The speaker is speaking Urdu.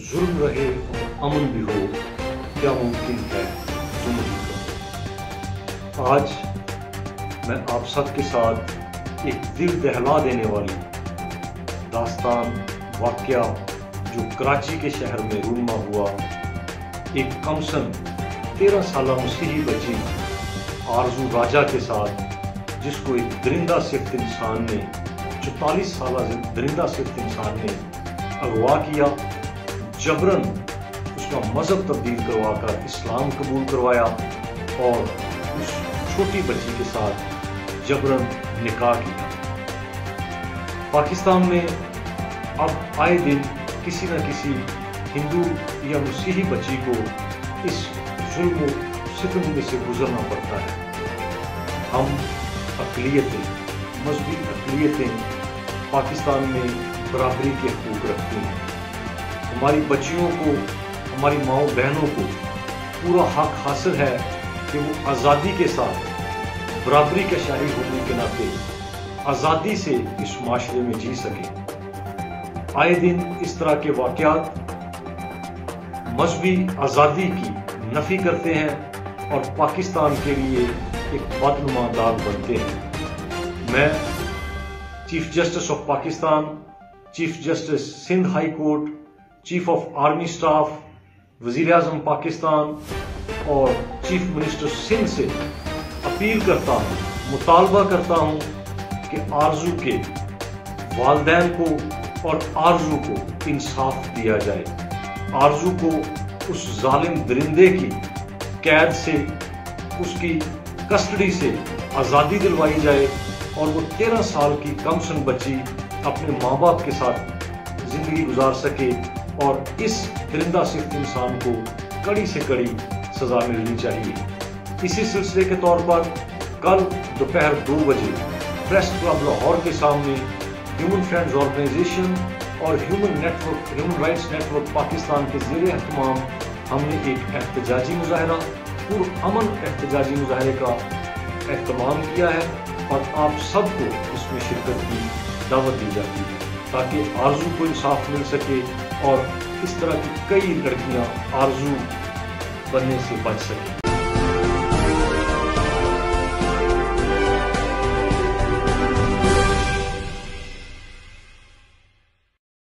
ظلم رہے اور امن بھی ہو، کیا ممکن ہے زندگی کا۔ آج میں آپ سب کے ساتھ ایک دل دہلا دینے والی داستان واقعہ جو کراچی کے شہر میں رونما ہوا، ایک کمسن 13 سالہ مسیحی بچی آرزو راجہ کے ساتھ، جس کو ایک درندہ صفت انسان نے 44 سالہ درندہ صفت انسان نے اغوا کیا، جبراً اس کا مذہب تبدیل کروا کر اسلام قبول کروایا اور اس چھوٹی بچی کے ساتھ جبراً نکاح کیا۔ پاکستان میں اب آئے دن کسی نہ کسی ہندو یا مسیحی بچی کو اس ظلم و ستم میں سے گزرنا پڑتا ہے۔ ہم اقلیتیں، مذہبی اقلیتیں پاکستان میں برابری کے حقوق رکھتی ہیں۔ ہماری بچیوں کو، ہماری ماؤں بہنوں کو پورا حق حاصل ہے کہ وہ آزادی کے ساتھ برابری کے شاہی ہونے کے ناطے آزادی سے اس معاشرے میں جی سکیں۔ آئے دن اس طرح کے واقعات مذہبی آزادی کی نفی کرتے ہیں اور پاکستان کے لیے ایک بدنما داغ بنتے ہیں۔ میں chief justice of Pakistan, chief justice Sindh high court, chief of army staff, وزیر اعظم پاکستان اور چیف منسٹر سندھ سے اپیل کرتا ہوں، مطالبہ کرتا ہوں کہ آرزو کے والدین کو اور آرزو کو انصاف دیا جائے۔ آرزو کو اس ظالم درندے کی قید سے، اس کی کسٹڈی سے آزادی دلوائی جائے اور وہ 13 سال کی کمسن بچی اپنے ماں باپ کے ساتھ زندگی گزار سکے، اور اس درندہ صفت انسان کو کڑی سے کڑی سزا ملنی چاہیے۔ اسی سلسلے کے طور پر کل دوپہر 2 بجے پریس کلب لاہور کے سامنے ہیومن فرینڈز آرگنائزیشن اور human rights network Pakistan کے زیر اہتمام ہم نے ایک احتجاجی مظاہرہ، پرامن احتجاجی مظاہرے کا اہتمام کیا ہے، اور آپ سب کو اس میں شرکت کی دعوت دی جاتی ہے تاکہ آرزو کو انصاف مل سکے اور اس طرح کی کئی لڑکیاں آرزو بننے سے بچ سکیں۔